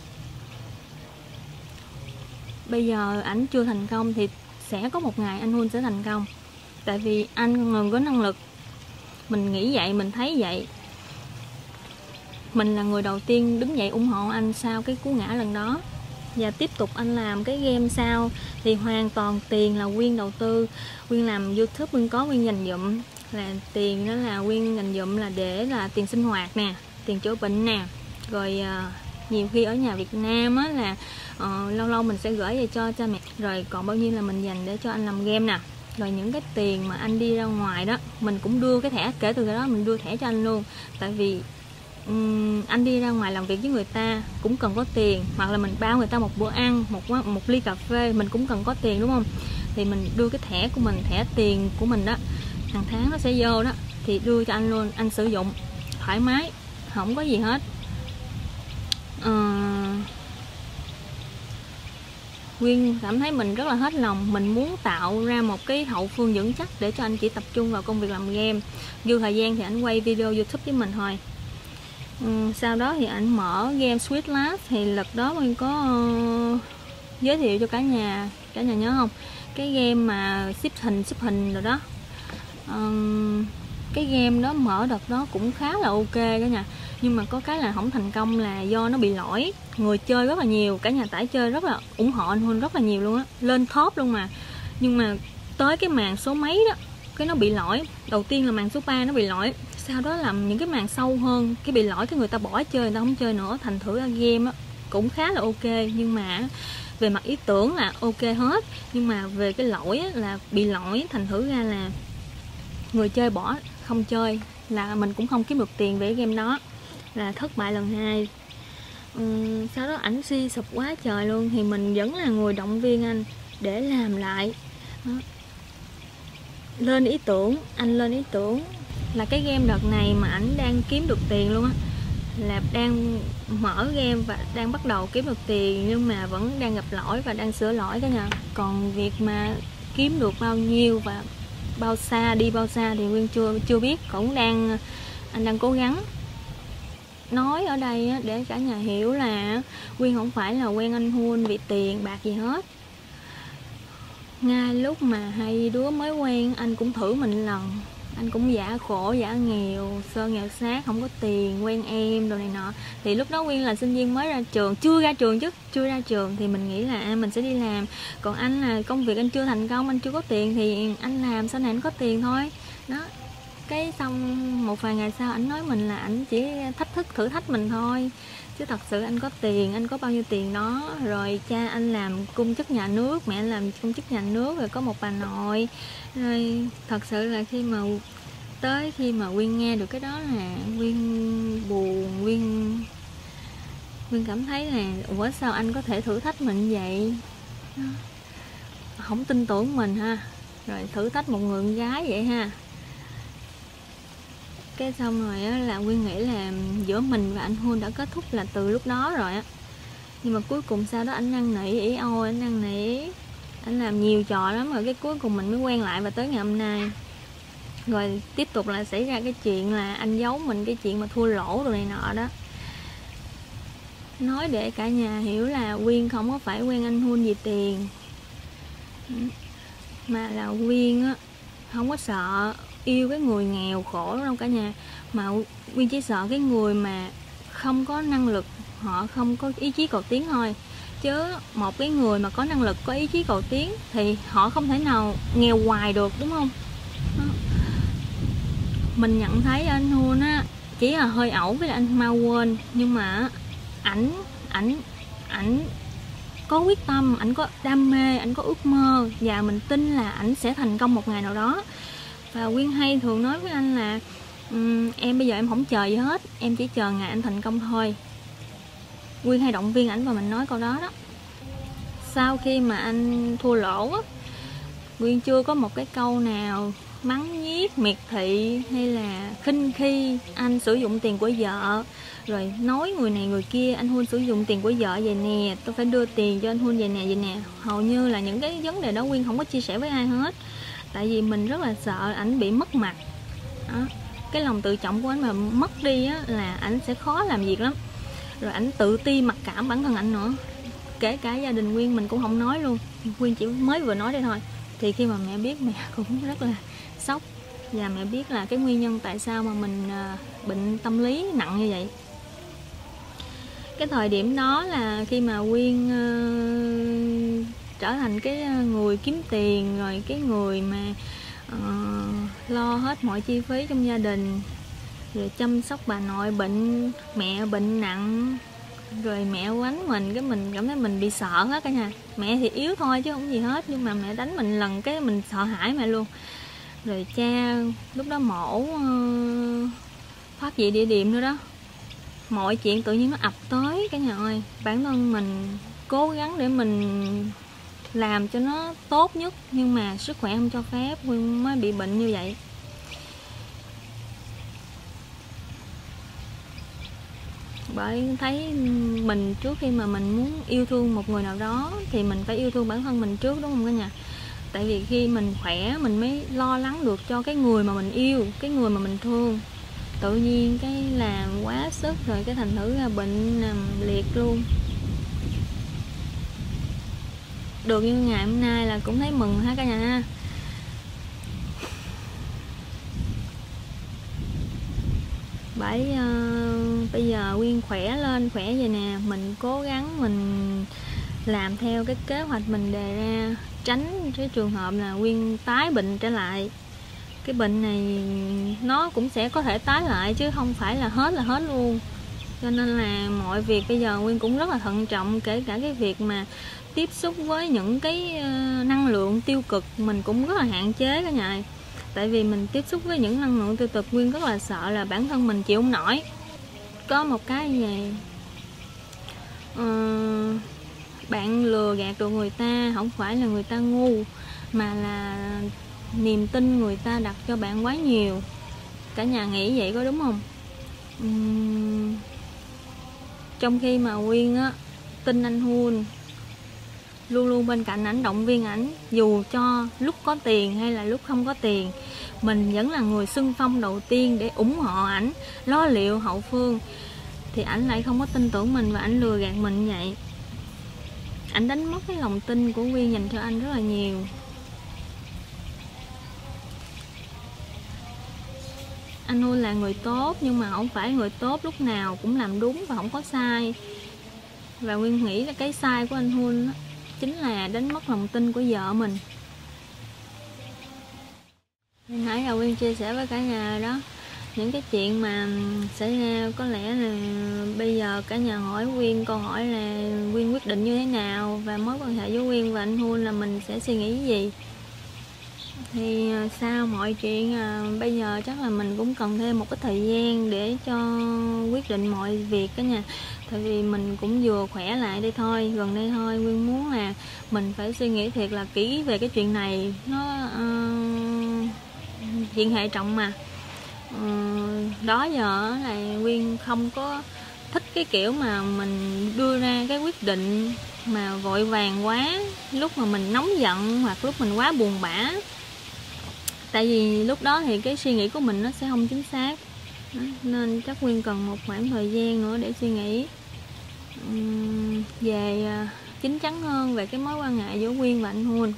bây giờ ảnh chưa thành công thì sẽ có một ngày anh Hun sẽ thành công. Tại vì anh người có năng lực, mình nghĩ vậy, mình thấy vậy. Mình là người đầu tiên đứng dậy ủng hộ anh sau cái cú ngã lần đó. Và tiếp tục anh làm cái game sau thì hoàn toàn tiền là Quyên đầu tư. Quyên làm YouTube, Quyên có Quyên dành dụm, là tiền đó là Quyên dành dụm là để là tiền sinh hoạt nè, tiền chữa bệnh nè. Rồi nhiều khi ở nhà Việt Nam á là lâu lâu mình sẽ gửi về cho cha mẹ. Rồi còn bao nhiêu là mình dành để cho anh làm game nè. Rồi những cái tiền mà anh đi ra ngoài đó mình cũng đưa cái thẻ, kể từ cái đó mình đưa thẻ cho anh luôn. Tại vì anh đi ra ngoài làm việc với người ta cũng cần có tiền, hoặc là mình bao người ta một bữa ăn, một ly cà phê, mình cũng cần có tiền đúng không? Thì mình đưa cái thẻ của mình, thẻ tiền của mình đó, hàng tháng nó sẽ vô đó, thì đưa cho anh luôn, anh sử dụng thoải mái, không có gì hết. Quyên cảm thấy mình rất là hết lòng, mình muốn tạo ra một cái hậu phương vững chắc để cho anh chỉ tập trung vào công việc làm game. Dư thời gian thì anh quay video YouTube với mình thôi. Sau đó thì anh mở game Sweet Lab. Thì lần đó mình có giới thiệu cho cả nhà nhớ không? Cái game mà xếp hình rồi đó. cái game đó mở đợt đó cũng khá là ok cả nhà, nhưng mà có cái là không thành công là do nó bị lỗi. Người chơi rất là nhiều, cả nhà tải chơi rất là ủng hộ anh Huân rất là nhiều luôn á, lên top luôn mà. Nhưng mà tới cái màn số mấy đó cái nó bị lỗi. Đầu tiên là màn số 3 nó bị lỗi, sau đó làm những cái màn sâu hơn cái bị lỗi, cái người ta bỏ chơi, người ta không chơi nữa. Thành thử ra game á cũng khá là ok, nhưng mà về mặt ý tưởng là ok hết, nhưng mà về cái lỗi á, là bị lỗi, thành thử ra là người chơi bỏ không chơi, là mình cũng không kiếm được tiền về cái game đó, là thất bại lần 2. Sau đó ảnh suy sụp quá trời luôn, thì mình vẫn là người động viên anh để làm lại đó. Lên ý tưởng, anh lên ý tưởng là cái game đợt này mà ảnh đang kiếm được tiền luôn á, là đang mở game và đang bắt đầu kiếm được tiền, nhưng mà vẫn đang gặp lỗi và đang sửa lỗi cả nhà. Còn việc mà kiếm được bao nhiêu và bao xa, đi bao xa thì Nguyên chưa biết, cũng anh đang cố gắng. Nói ở đây để cả nhà hiểu là Nguyên không phải là quen anh Huân vì tiền bạc gì hết. Ngay lúc mà hai đứa mới quen, anh cũng thử mình lần, anh cũng giả khổ giả nghèo, sơ nghèo sát, không có tiền, quen em đồ này nọ. Thì lúc đó Nguyên là sinh viên mới ra trường, chưa ra trường thì mình nghĩ là mình sẽ đi làm. Còn anh là công việc anh chưa thành công, anh chưa có tiền thì anh làm sau này anh có tiền thôi đó. Cái xong một vài ngày sau anh nói mình là anh chỉ thử thách mình thôi, chứ thật sự anh có tiền, anh có bao nhiêu tiền đó. Rồi cha anh làm công chức nhà nước, mẹ anh làm công chức nhà nước, rồi có một bà nội. Rồi thật sự là khi mà Nguyên nghe được cái đó là Nguyên buồn, Nguyên cảm thấy là ủa sao anh có thể thử thách mình vậy, không tin tưởng mình ha, rồi thử thách một người con gái vậy ha. Cái xong rồi á, là Nguyên nghĩ là giữa mình và anh Huân đã kết thúc là từ lúc đó rồi á. Nhưng mà cuối cùng sau đó anh năn nỉ ỉ ôi, anh làm nhiều trò lắm, rồi cái cuối cùng mình mới quen lại và tới ngày hôm nay. Rồi tiếp tục là xảy ra cái chuyện là anh giấu mình cái chuyện mà thua lỗ rồi này nọ đó. Nói để cả nhà hiểu là Nguyên không có phải quen anh Huân vì tiền, mà là Nguyên á không có sợ yêu cái người nghèo khổ đâu cả nhà, mà Nguyên chỉ sợ cái người mà không có năng lực, họ không có ý chí cầu tiến thôi. Chứ một cái người mà có năng lực, có ý chí cầu tiến thì họ không thể nào nghèo hoài được, đúng không? Đó. Mình nhận thấy anh Huân á chỉ là hơi ẩu với anh mau quên, nhưng mà ảnh có quyết tâm, ảnh có đam mê, ảnh có ước mơ, và mình tin là ảnh sẽ thành công một ngày nào đó. Và Nguyên hay thường nói với anh là em bây giờ em không chờ gì hết, em chỉ chờ ngày anh thành công thôi. Nguyên hay động viên ảnh và mình nói câu đó đó. Sau khi mà anh thua lỗ á, Nguyên chưa có một cái câu nào mắng nhiếc, miệt thị hay là khinh khi anh sử dụng tiền của vợ, rồi nói người này người kia, anh Huân sử dụng tiền của vợ vậy nè, tôi phải đưa tiền cho anh Huân vậy nè. Hầu như là những cái vấn đề đó Nguyên không có chia sẻ với ai hết, tại vì mình rất là sợ ảnh bị mất mặt đó. Cái lòng tự trọng của ảnh mà mất đi á, là ảnh sẽ khó làm việc lắm. Rồi ảnh tự ti mặc cảm bản thân ảnh nữa, kể cả gia đình Nguyên mình cũng không nói luôn. Nguyên chỉ mới vừa nói đây thôi, thì khi mà mẹ biết, mẹ cũng rất là sốc, và mẹ biết là cái nguyên nhân tại sao mà mình bệnh tâm lý nặng như vậy. Cái thời điểm đó là khi mà Nguyên trở thành cái người kiếm tiền, rồi cái người mà lo hết mọi chi phí trong gia đình, rồi chăm sóc bà nội bệnh, mẹ bệnh nặng, rồi mẹ quánh mình, cái mình cảm thấy mình bị sợ hết cả nhà. Mẹ thì yếu thôi chứ không gì hết, nhưng mà mẹ đánh mình lần cái mình sợ hãi mẹ luôn. Rồi cha lúc đó mổ thoát vị địa điểm nữa đó, mọi chuyện tự nhiên nó ập tới cả nhà ơi. Bản thân mình cố gắng để mình làm cho nó tốt nhất, nhưng mà sức khỏe không cho phép, Nguyên mới bị bệnh như vậy. Bởi thấy mình trước khi mà mình muốn yêu thương một người nào đó thì mình phải yêu thương bản thân mình trước, đúng không cả nhà? Tại vì khi mình khỏe mình mới lo lắng được cho cái người mà mình yêu, cái người mà mình thương. Tự nhiên cái làm quá sức rồi cái thành thử ra bệnh nằm liệt luôn. Được như ngày hôm nay là cũng thấy mừng ha cả nhà ha. Bởi bây giờ Quyên khỏe lên, khỏe vậy nè, mình cố gắng mình làm theo cái kế hoạch mình đề ra, tránh cái trường hợp là Quyên tái bệnh trở lại. Cái bệnh này nó cũng sẽ có thể tái lại chứ không phải là hết luôn. Cho nên là mọi việc bây giờ Quyên cũng rất là thận trọng, kể cả cái việc mà tiếp xúc với những cái năng lượng tiêu cực mình cũng rất là hạn chế cả nhà. Tại vì mình tiếp xúc với những năng lượng tiêu cực, Quyên rất là sợ là bản thân mình chịu không nổi. Có một cái như vậy, bạn lừa gạt được người ta không phải là người ta ngu, mà là niềm tin người ta đặt cho bạn quá nhiều. Cả nhà nghĩ vậy có đúng không? Trong khi mà Quyên á tin anh Hun, luôn luôn bên cạnh ảnh, động viên ảnh, dù cho lúc có tiền hay là lúc không có tiền, mình vẫn là người xung phong đầu tiên để ủng hộ ảnh, lo liệu hậu phương, thì ảnh lại không có tin tưởng mình và ảnh lừa gạt mình như vậy. Ảnh đánh mất cái lòng tin của Quyên dành cho anh rất là nhiều. Anh Hun là người tốt, nhưng mà không phải người tốt lúc nào cũng làm đúng và không có sai. Và Quyên nghĩ là cái sai của anh Hun chính là đánh mất lòng tin của vợ mình. Hồi nãy là Quyên chia sẻ với cả nhà đó, những cái chuyện mà xảy ra. Có lẽ là bây giờ cả nhà hỏi Quyên câu hỏi là Quyên quyết định như thế nào, và mối quan hệ với Quyên và anh Hun là mình sẽ suy nghĩ gì. Thì sau mọi chuyện bây giờ chắc là mình cũng cần thêm một cái thời gian để cho quyết định mọi việc cả nhà. Tại vì mình cũng vừa khỏe lại đây thôi, gần đây thôi. Quyên muốn là mình phải suy nghĩ thiệt là kỹ về cái chuyện này. Nó chuyện hệ trọng mà. Đó giờ là Quyên không có thích cái kiểu mà mình đưa ra cái quyết định mà vội vàng quá, lúc mà mình nóng giận hoặc lúc mình quá buồn bã. Tại vì lúc đó thì cái suy nghĩ của mình nó sẽ không chính xác. Nên chắc Quyên cần một khoảng thời gian nữa để suy nghĩ về chín chắn hơn về cái mối quan hệ giữa Quyên và anh Hun.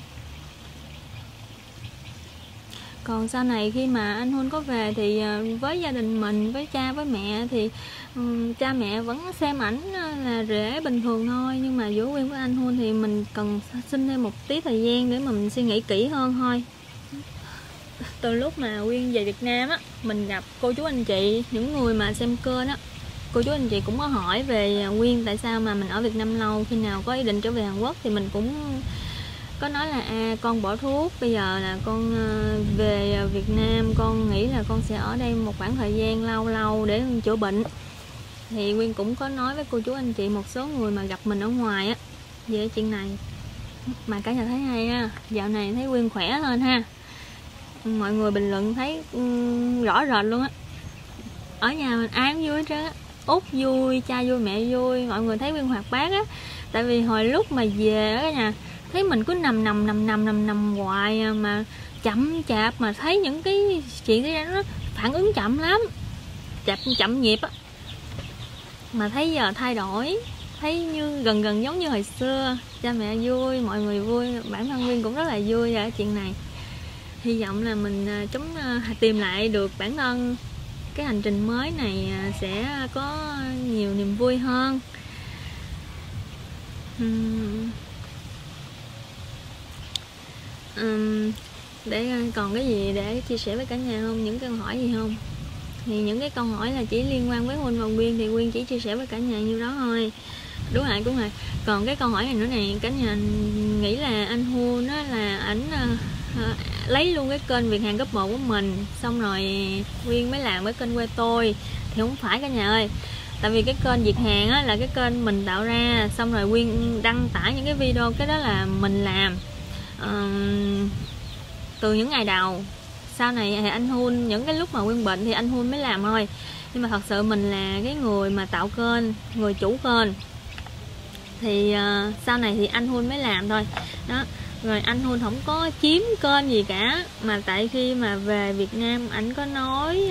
Còn sau này khi mà anh Hun có về thì với gia đình mình, với cha với mẹ thì cha mẹ vẫn xem ảnh là rể bình thường thôi. Nhưng mà giữa Quyên với anh Hun thì mình cần xin thêm một tí thời gian để mà mình suy nghĩ kỹ hơn thôi. Từ lúc mà Quyên về Việt Nam á, mình gặp cô chú anh chị, những người mà xem kênh á, cô chú anh chị cũng có hỏi về Quyên tại sao mà mình ở Việt Nam lâu, khi nào có ý định trở về Hàn Quốc. Thì mình cũng có nói là con bỏ thuốc, bây giờ là con về Việt Nam, con nghĩ là con sẽ ở đây một khoảng thời gian lâu để chữa bệnh. Thì Quyên cũng có nói với cô chú anh chị, một số người mà gặp mình ở ngoài á, về chuyện này. Mà cả nhà thấy hay ha, dạo này thấy Quyên khỏe lên ha. Mọi người bình luận thấy rõ rệt luôn á. Ở nhà mình ai cũng vui hết trơn á, Út vui, cha vui, mẹ vui, mọi người thấy Quyên hoạt bát á. Tại vì hồi lúc mà về á cả nhà, thấy mình cứ nằm hoài mà chậm chạp, mà thấy những cái chuyện xảy ra nó phản ứng chậm lắm, chậm nhịp á. Mà thấy giờ thay đổi, thấy như gần giống như hồi xưa. Cha mẹ vui, mọi người vui, bản thân Quyên cũng rất là vui về chuyện này. Hy vọng là mình tìm lại được bản thân. Cái hành trình mới này sẽ có nhiều niềm vui hơn. Để còn cái gì để chia sẻ với cả nhà không? Những câu hỏi gì không? Thì những cái câu hỏi là chỉ liên quan với Hun và Quyên thì Quyên chỉ chia sẻ với cả nhà như đó thôi. Đúng rồi. Còn cái câu hỏi này nữa này, cả nhà nghĩ là anh Hun đó là ảnh lấy luôn cái kênh Việt Hàn cấp 1 của mình, xong rồi Quyên mới làm cái kênh quê tôi. Thì không phải cả nhà ơi. Tại vì cái kênh Việt Hàn á là cái kênh mình tạo ra, xong rồi Quyên đăng tải những cái video, cái đó là mình làm từ những ngày đầu. Sau này thì anh Hun, những cái lúc mà Quyên bệnh thì anh Hun mới làm thôi. Nhưng mà thật sự mình là cái người mà tạo kênh, người chủ kênh. Thì sau này thì anh Hun mới làm thôi. Đó. Rồi anh Hun không có chiếm kênh gì cả. Mà tại khi mà về Việt Nam, ảnh có nói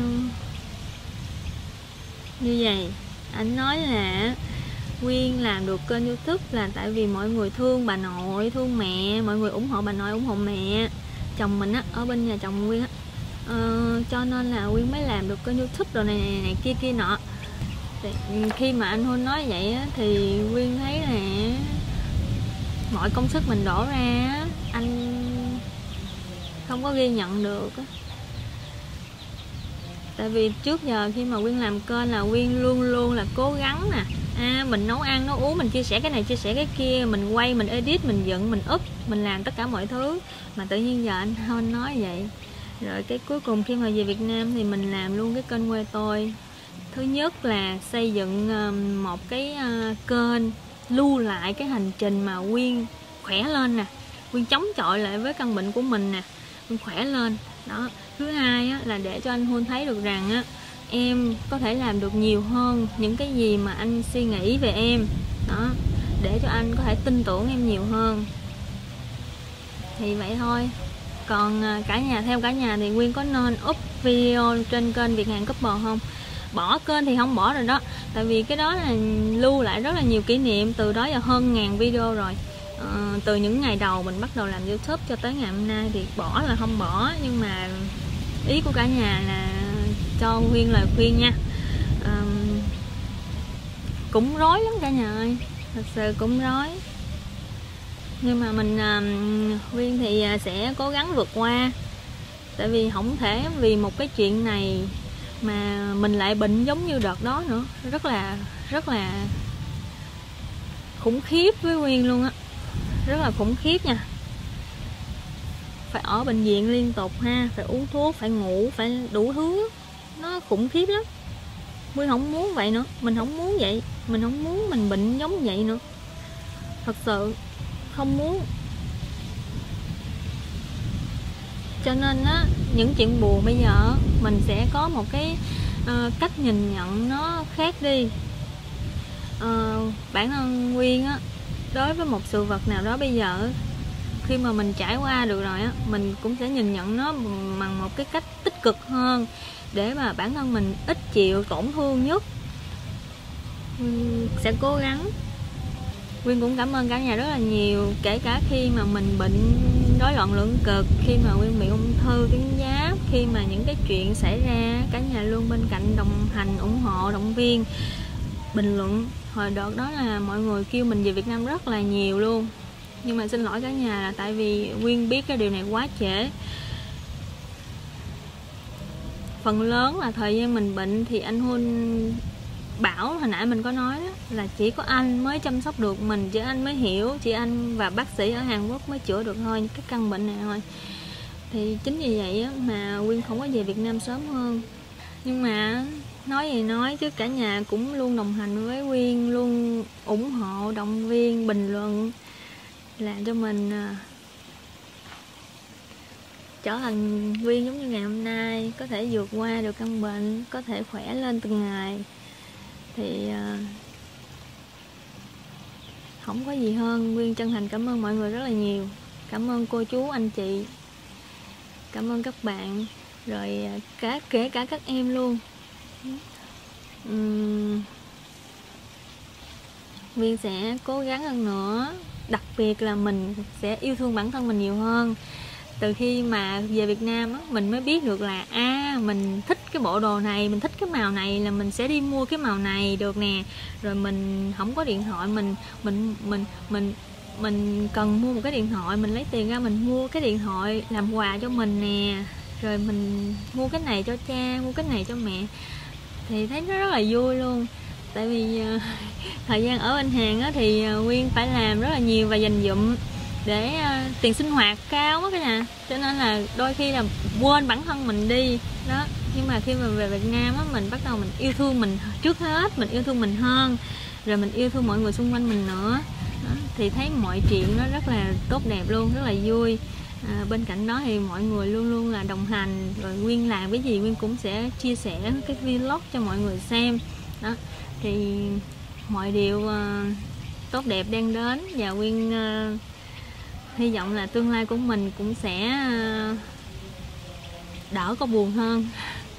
như vậy. Ảnh nói là Quyên làm được kênh YouTube là tại vì mọi người thương bà nội, thương mẹ, mọi người ủng hộ bà nội, ủng hộ mẹ. Chồng mình á, ở bên nhà chồng Quyên á, cho nên là Quyên mới làm được kênh YouTube rồi này kia nọ. Thì khi mà anh Hôn nói vậy á, thì Quyên thấy là mọi công sức mình đổ ra anh không có ghi nhận được á. Tại vì trước giờ khi mà Quyên làm kênh là Quyên luôn luôn là cố gắng nè, mình nấu ăn nấu uống, mình chia sẻ cái này chia sẻ cái kia, mình quay, mình edit, mình dựng, mình up, mình làm tất cả mọi thứ. Mà tự nhiên giờ anh Hôn nói vậy, rồi cái cuối cùng khi mà về Việt Nam thì mình làm luôn cái kênh quê tôi. Thứ nhất là xây dựng một cái kênh lưu lại cái hành trình mà Quyên khỏe lên nè, Quyên chống chọi lại với căn bệnh của mình nè, Quyên khỏe lên đó. Thứ hai á, là để cho anh Hôn thấy được rằng á, em có thể làm được nhiều hơn những cái gì mà anh suy nghĩ về em đó, để cho anh có thể tin tưởng em nhiều hơn. Thì vậy thôi. Còn theo cả nhà thì Quyên có nên up video trên kênh Việt Hàn Couple không? Bỏ kênh thì không bỏ rồi đó, tại vì cái đó là lưu lại rất là nhiều kỷ niệm. Từ đó giờ hơn 1000 video rồi. Từ những ngày đầu mình bắt đầu làm YouTube cho tới ngày hôm nay thì bỏ là không bỏ, nhưng mà ý của cả nhà là cho Quyên lời khuyên nha. Cũng rối lắm cả nhà ơi, thật sự cũng rối, nhưng mà mình Quyên thì sẽ cố gắng vượt qua. Tại vì không thể vì một cái chuyện này mà mình lại bệnh giống như đợt đó nữa. Rất là khủng khiếp với Quyên luôn á, rất là khủng khiếp nha. Phải ở bệnh viện liên tục ha, phải uống thuốc, phải ngủ, phải đủ thứ, nó khủng khiếp lắm. Quyên không muốn vậy nữa, mình không muốn vậy, mình không muốn mình bệnh giống vậy nữa, thật sự không muốn. Cho nên á, những chuyện buồn bây giờ mình sẽ có một cái cách nhìn nhận nó khác đi. Bản thân Quyên á, đối với một sự vật nào đó bây giờ khi mà mình trải qua được rồi á, mình cũng sẽ nhìn nhận nó bằng một cái cách tích cực hơn, để mà bản thân mình ít chịu tổn thương nhất. Sẽ cố gắng. Quyên cũng cảm ơn cả nhà rất là nhiều, kể cả khi mà mình bệnh rối loạn lượng cực, khi mà Quyên bị ung thư tuyến giáp, khi mà những cái chuyện xảy ra, cả nhà luôn bên cạnh đồng hành, ủng hộ, động viên, bình luận. Hồi đợt đó là mọi người kêu mình về Việt Nam rất là nhiều luôn, nhưng mà xin lỗi cả nhà là tại vì Quyên biết cái điều này quá trễ. Phần lớn là thời gian mình bệnh thì anh Hôn bảo, hồi nãy mình có nói đó, là chỉ có anh mới chăm sóc được mình, chỉ anh mới hiểu, chỉ anh và bác sĩ ở Hàn Quốc mới chữa được thôi cái căn bệnh này thôi. Thì chính vì vậy á, mà Quyên không có về Việt Nam sớm hơn. Nhưng mà nói gì nói chứ cả nhà cũng luôn đồng hành với Quyên, luôn ủng hộ, động viên, bình luận, làm cho mình trở thành Quyên giống như ngày hôm nay, có thể vượt qua được căn bệnh, có thể khỏe lên từng ngày. Thì không có gì hơn. Quyên chân thành cảm ơn mọi người rất là nhiều. Cảm ơn cô chú, anh chị, cảm ơn các bạn, rồi kể cả các em luôn. Quyên sẽ cố gắng hơn nữa. Đặc biệt là mình sẽ yêu thương bản thân mình nhiều hơn. Từ khi mà về Việt Nam á, mình mới biết được là mình thích cái bộ đồ này, mình thích cái màu này là mình sẽ đi mua cái màu này được nè. Rồi mình không có điện thoại, mình cần mua một cái điện thoại, mình lấy tiền ra mình mua cái điện thoại làm quà cho mình nè. Rồi mình mua cái này cho cha, mua cái này cho mẹ, thì thấy nó rất là vui luôn. Tại vì thời gian ở bên Hàn á, thì Quyên phải làm rất là nhiều và dành dụm để tiền sinh hoạt cao quá cả nhà, cho nên là đôi khi là quên bản thân mình đi đó. Nhưng mà khi mà về Việt Nam á, mình bắt đầu mình yêu thương mình trước hết, mình yêu thương mình hơn, rồi mình yêu thương mọi người xung quanh mình nữa đó. Thì thấy mọi chuyện nó rất là tốt đẹp luôn, rất là vui. Bên cạnh đó thì mọi người luôn luôn là đồng hành, rồi Quyên làm cái gì Quyên cũng sẽ chia sẻ cái vlog cho mọi người xem đó. Thì mọi điều tốt đẹp đang đến, và Quyên hy vọng là tương lai của mình cũng sẽ đỡ có buồn hơn.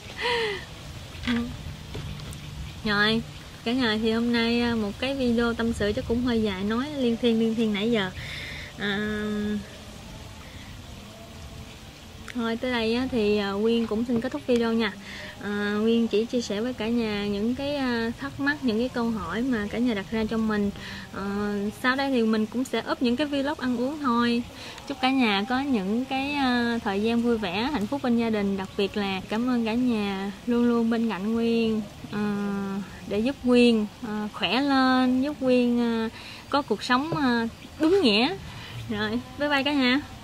Rồi cả nhà, thì hôm nay một cái video tâm sự chắc cũng hơi dài, nói liên thiên nãy giờ. Thôi tới đây á, thì Nguyên cũng xin kết thúc video nha. Nguyên chỉ chia sẻ với cả nhà những cái thắc mắc, những cái câu hỏi mà cả nhà đặt ra cho mình. Sau đây thì mình cũng sẽ up những cái vlog ăn uống thôi. Chúc cả nhà có những cái thời gian vui vẻ, hạnh phúc bên gia đình. Đặc biệt là cảm ơn cả nhà luôn luôn bên cạnh Nguyên, để giúp Nguyên khỏe lên, giúp Nguyên có cuộc sống đúng nghĩa. Rồi, bye bye cả nhà.